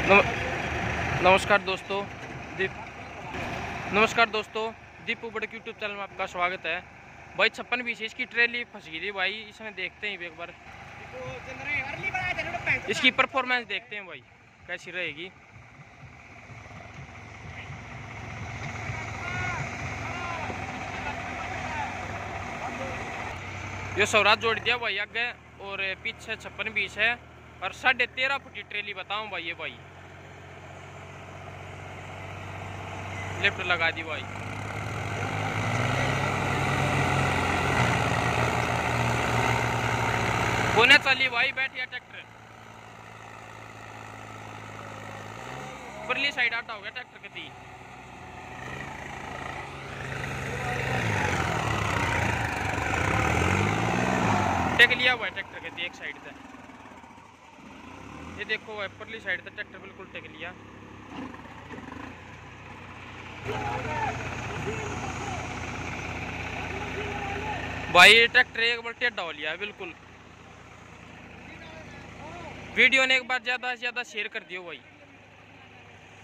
नमस्कार दोस्तों, दीपू बड़े यूट्यूब चैनल में आपका स्वागत है। भाई 56-20 इसकी ट्रेली फंस गई थी भाई, इसमें देखते हैं एक बार इसकी परफॉर्मेंस देखते हैं भाई कैसी रहेगी। ये स्वराज जोड़ दिया भाई आगे और पीछे 56-20 है और 13.5 फुट की ट्रेली बताऊं भाई। ये भाई लिफ्ट लगा दी भाई। कोने चली भाई, बैठिया ट्रैक्टर परली साइड आटा हो गया ट्रैक्टर के दी। टेक लिया हुआ है ट्रैक्टर के दी एक साइड से। ये देखो भाई परली साइड से ट्रैक्टर बिल्कुल टेक लिया। भाई ट्रैक्टर एक बार टेढ़ा हो लिया बिल्कुल। वीडियो ने एक बार ज्यादा से ज्यादा शेयर कर दियो भाई।